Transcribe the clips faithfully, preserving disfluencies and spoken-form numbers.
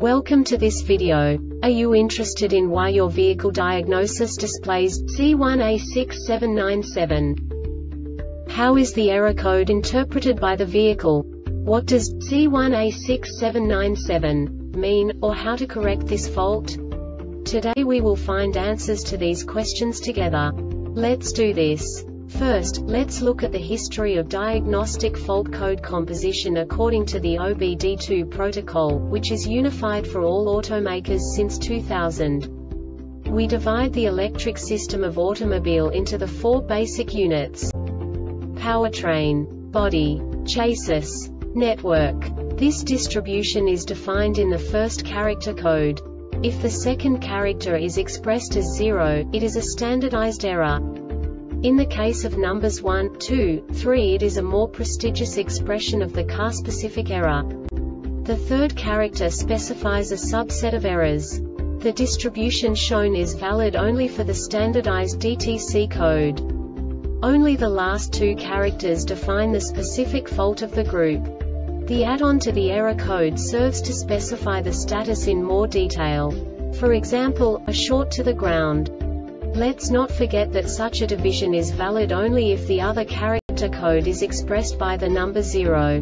Welcome to this video. Are you interested in why your vehicle diagnosis displays C one A six seven nine seven? How is the error code interpreted by the vehicle? What does C one A six seven nine seven mean, or how to correct this fault? Today we will find answers to these questions together. Let's do this. First, let's look at the history of diagnostic fault code composition according to the O B D two protocol, which is unified for all automakers since two thousand. We divide the electric system of automobile into the four basic units: powertrain, body, chassis, network. This distribution is defined in the first character code. If the second character is expressed as zero, it is a standardized error. In the case of numbers one, two, three, it is a more prestigious expression of the car-specific error. The third character specifies a subset of errors. The distribution shown is valid only for the standardized D T C code. Only the last two characters define the specific fault of the group. The add-on to the error code serves to specify the status in more detail. For example, a short to the ground. Let's not forget that such a division is valid only if the other character code is expressed by the number zero.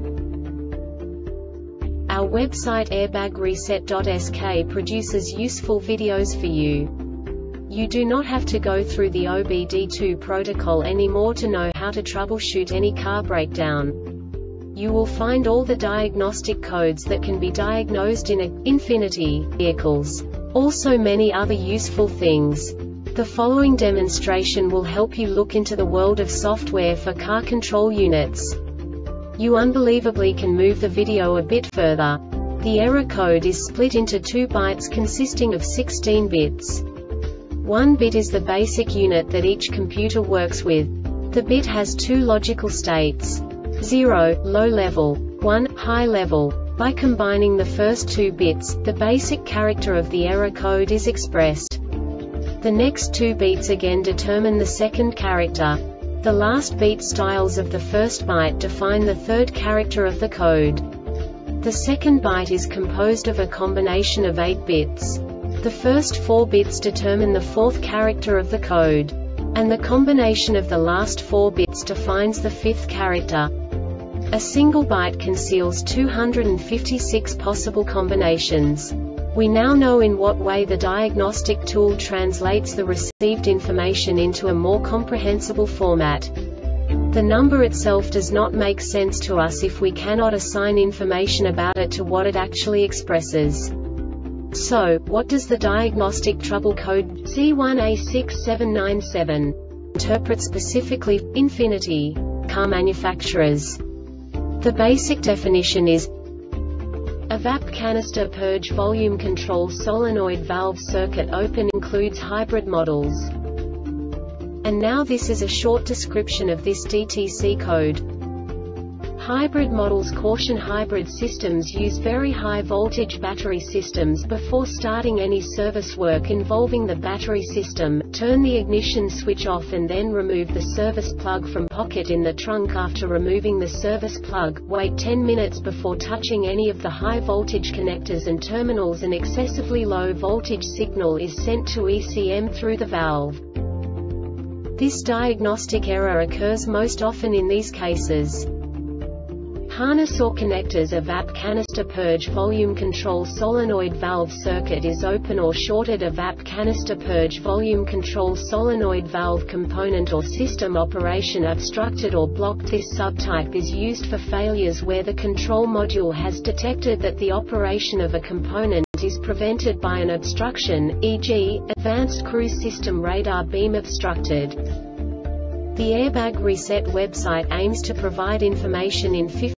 Our website airbag reset dot S K produces useful videos for you. You do not have to go through the O B D two protocol anymore to know how to troubleshoot any car breakdown. You will find all the diagnostic codes that can be diagnosed in a Infiniti vehicles. Also many other useful things. The following demonstration will help you look into the world of software for car control units. You unbelievably can move the video a bit further. The error code is split into two bytes consisting of sixteen bits. One bit is the basic unit that each computer works with. The bit has two logical states: zero, low level, one, high level. By combining the first two bits, the basic character of the error code is expressed. The next two beats again determine the second character. The last beat styles of the first byte define the third character of the code. The second byte is composed of a combination of eight bits. The first four bits determine the fourth character of the code. And the combination of the last four bits defines the fifth character. A single byte conceals two hundred fifty-six possible combinations. We now know in what way the diagnostic tool translates the received information into a more comprehensible format. The number itself does not make sense to us if we cannot assign information about it to what it actually expresses. So, what does the diagnostic trouble code C one A six seven nine seven interpret specifically for Infiniti car manufacturers? The basic definition is: a V A P canister purge volume control solenoid valve circuit open includes hybrid models. And now this is a short description of this D T C code. Hybrid models caution hybrid systems use very high voltage battery systems before starting any service work involving the battery system. Turn the ignition switch off and then remove the service plug from pocket in the trunk. After removing the service plug, wait ten minutes before touching any of the high voltage connectors and terminals. An excessively low voltage signal is sent to E C M through the valve. This diagnostic error occurs most often in these cases: harness or connectors. A V A P canister purge volume control solenoid valve circuit is open or shorted. A V A P canister purge volume control solenoid valve component or system operation obstructed or blocked. This subtype is used for failures where the control module has detected that the operation of a component is prevented by an obstruction, for example, advanced cruise system radar beam obstructed. The Airbag Reset website aims to provide information in fifty